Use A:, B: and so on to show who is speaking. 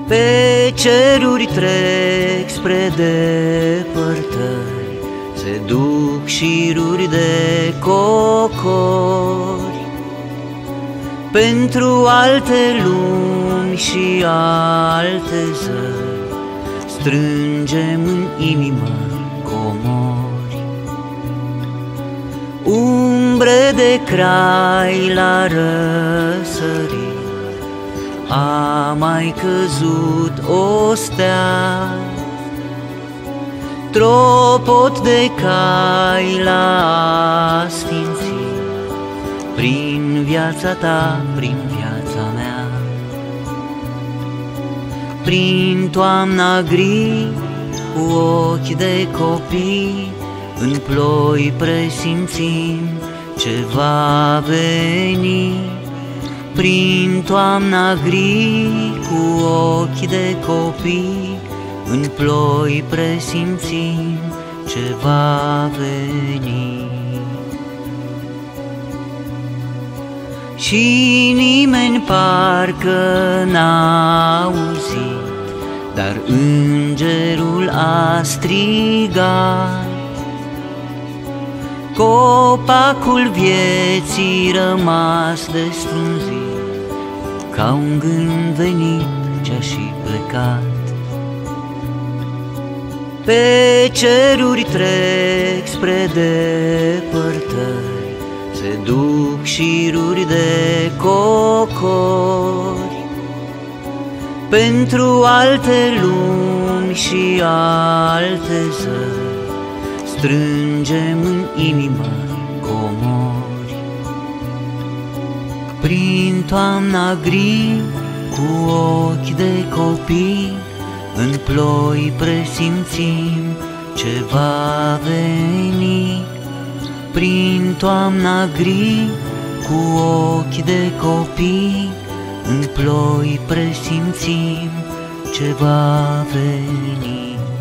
A: Pe ceruri trec spre depărtări, se duc șiruri de cocori. Pentru alte lumi și alte zări strângem în inimă comori. Umbre de crai la răsărit, a mai căzut o stea. Tropot de cai l-a sfințit prin viața ta, prin viața mea. Prin toamna gri, cu ochi de copii, în ploi presimțim ce va veni. Prin toamna gri, cu ochi de copii, în ploi presimțim ce va veni. Și nimeni parcă n-a auzit, dar îngerul a strigat. Copacul vieții rămas desfrunzit, ca un gând venit ce-a și plecat. Pe ceruri trec spre depărtări, se duc șiruri de cocori. Pentru alte lumi și alte zări strângem în inimă comori. Prin toamna gri, cu ochi de copii, în ploi presimțim ce va veni. Prin toamna gri, cu ochi de copii, în ploi presimțim ce va veni.